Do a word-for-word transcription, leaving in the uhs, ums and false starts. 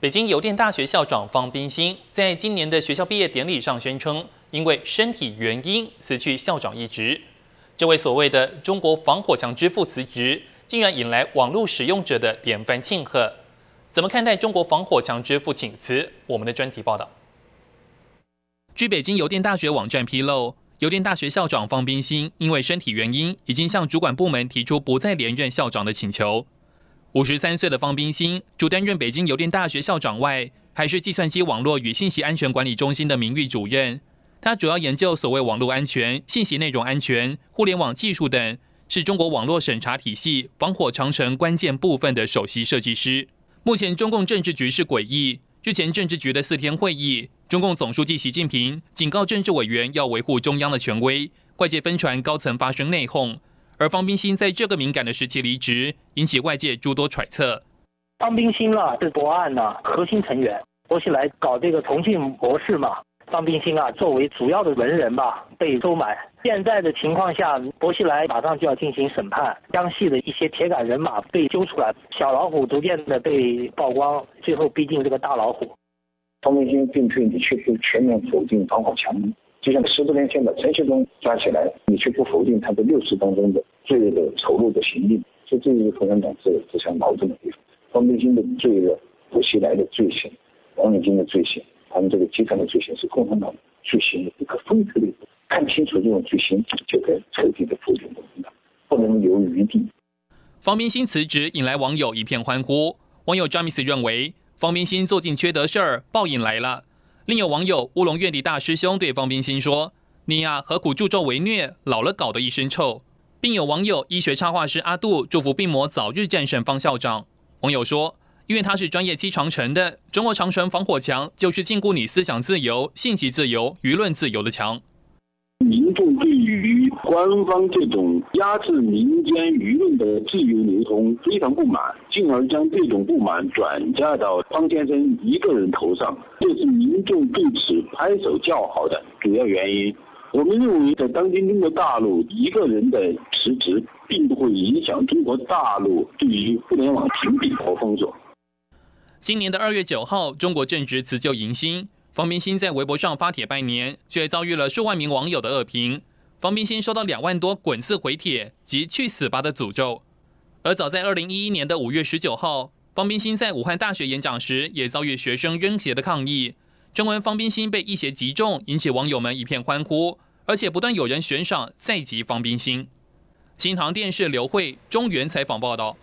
北京邮电大学校长方彬兴在今年的学校毕业典礼上宣称，因为身体原因辞去校长一职。这位所谓的中国防火墙之父辞职，竟然引来网络使用者的连番庆贺。怎么看待中国防火墙之父请辞？我们的专题报道。据北京邮电大学网站披露，邮电大学校长方彬兴因为身体原因，已经向主管部门提出不再连任校长的请求。五十三岁的方彬兴，除担任北京邮电大学校长外，还是计算机网络与信息安全管理中心的名誉主任。他主要研究所谓网络安全、信息内容安全、互联网技术等，是中国网络审查体系防火长城关键部分的首席设计师。目前中共政治局势诡异，日前政治局的四天会议，中共总书记习近平警告政治委员要维护中央的权威，外界纷传高层发生内讧。而方彬兴在这个敏感的时期离职，引起外界诸多揣测。 方彬兴啊，是博案啊核心成员，薄熙来搞这个重庆博士嘛，方彬兴啊作为主要的文人吧，被收买。现在的情况下，薄熙来马上就要进行审判，江西的一些铁杆人马被揪出来，小老虎逐渐的被曝光，最后逼近这个大老虎。 方彬兴并非你去不全面否定防火墙，就像十多年前把陈学冬抓起来，你却不否定他的六四当中的罪恶的丑陋的行径，所以这是共产党自自相矛盾的地方。方彬兴的罪恶，薄熙来的罪行，王永金的罪行，他们这个集团的罪行是共产党罪行的一个分割的。看清楚这种罪行，就该彻底的否定共产党，不能留余地。 方彬兴辞职引来网友一片欢呼。网友詹米斯认为，方彬兴做尽缺德事儿，报应来了。另有网友乌龙院的大师兄对方彬兴说：“你呀、啊，何苦助纣为虐，老了搞得一身臭。”并有网友医学插画师阿杜祝福病魔早日战胜方校长。网友说：“因为他是专业砌长城的，中国长城防火墙就是禁锢你思想自由、信息自由、舆论自由的墙。” 民众对于官方这种压制民间舆论的自由流通非常不满，进而将这种不满转嫁到方先生一个人头上，这是民众对此拍手叫好的主要原因。我们认为，在当今中国大陆，一个人的辞职并不会影响中国大陆对于互联网屏蔽和封锁。 今年的二月九号，中国正值辞旧迎新。方彬兴在微博上发帖拜年，却遭遇了数万名网友的恶评。方彬兴收到两万多滚字回帖及去死吧的诅咒。而早在二零一一年的五月十九号，方彬兴在武汉大学演讲时，也遭遇学生扔鞋的抗议。传闻方彬兴被一鞋击中，引起网友们一片欢呼，而且不断有人悬赏再击方彬兴。新唐电视刘慧中原采访报道。